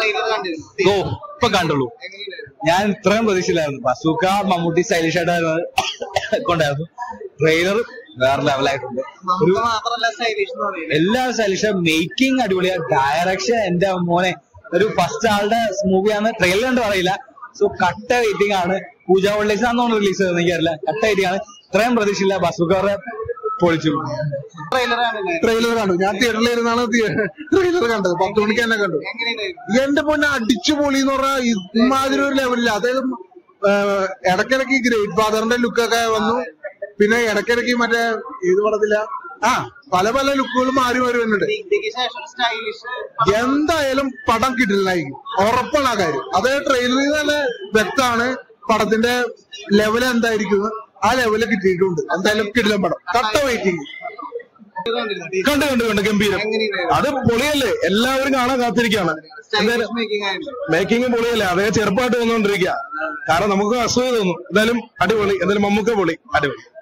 ഓ ഇപ്പൊ കണ്ടുള്ളൂ. ഞാൻ ഇത്രയും പ്രതീക്ഷയിലായിരുന്നു. ബസൂക്ക മമ്മൂട്ടി സ്റ്റൈലിഷ് ആയിട്ട് കൊണ്ടായിരുന്നു. ട്രെയിലർ വേറെ ലെവലായിട്ടുണ്ട്. എല്ലാം സ്റ്റൈലിഷ്, മേക്കിംഗ് അടിപൊളിയാ, ഡയറക്ഷൻ എന്റെ മോനെ ഒരു ഫസ്റ്റ് ആളുടെ മൂവിയാണ്. ട്രെയിലർ കണ്ടു പറയില്ല. സോ കട്ട വെയിറ്റിംഗ് ആണ്. പൂജ ഹോളിഡേയ്സ് ആണെന്ന് റിലീസ് ചെയ്തത് എനിക്കറിയില്ല. കട്ട വെയിറ്റിംഗ് ആണ്. ഇത്രയും പ്രതീക്ഷയില്ല. ബസൂക്കറെ പൊളിച്ചു. ട്രെയിലർ കണ്ടു. ഞാൻ തിയേറ്ററിൽ ഇരുന്നാണ് ട്രെയിലർ കണ്ടത്. 10 മണിക്ക് തന്നെ കണ്ടു. എന്റെ പൊന്നെ അടിച്ചു പൊളി എന്ന് പറഞ്ഞാൽ ഇമാതിരി ഒരു ലെവലില്ല. അതായത് ഇടയ്ക്കിടയ്ക്ക് ഗ്രേറ്റ് ഫാദറിന്റെ ലുക്കൊക്കെ വന്നു. പിന്നെ ഇടയ്ക്കിടയ്ക്ക് മറ്റേ ഏത് പടത്തില്ല പല പല ലുക്കുകളും മാറി വരുന്നുണ്ട്. എന്തായാലും പടം കിട്ടില്ലായിരിക്കും, ഉറപ്പാണ് ആ കാര്യം. അതായത് ട്രെയിലറിൽ തന്നെ വ്യക്തമാണ് പടത്തിന്റെ ലെവൽ എന്തായിരിക്കും. ആ ലെവല് കിട്ടിയിട്ടുണ്ട്. എന്തായാലും കിടിലൻ പടം. കട്ട വെയിറ്റിംഗ്. കണ്ട് ഗംഭീരം. അത് പൊളിയല്ലേ, എല്ലാവരും കാണാൻ കാത്തിരിക്കുകയാണ്. മേക്കിംഗ് പൊളിയല്ലേ, അതേ ചെറുപ്പമായിട്ട് വന്നുകൊണ്ടിരിക്കുക. കാരണം നമുക്ക് അസൂയ തോന്നും. എന്തായാലും അടിപൊളി. എന്തായാലും മമ്മൂക്ക പൊളി, അടിപൊളി.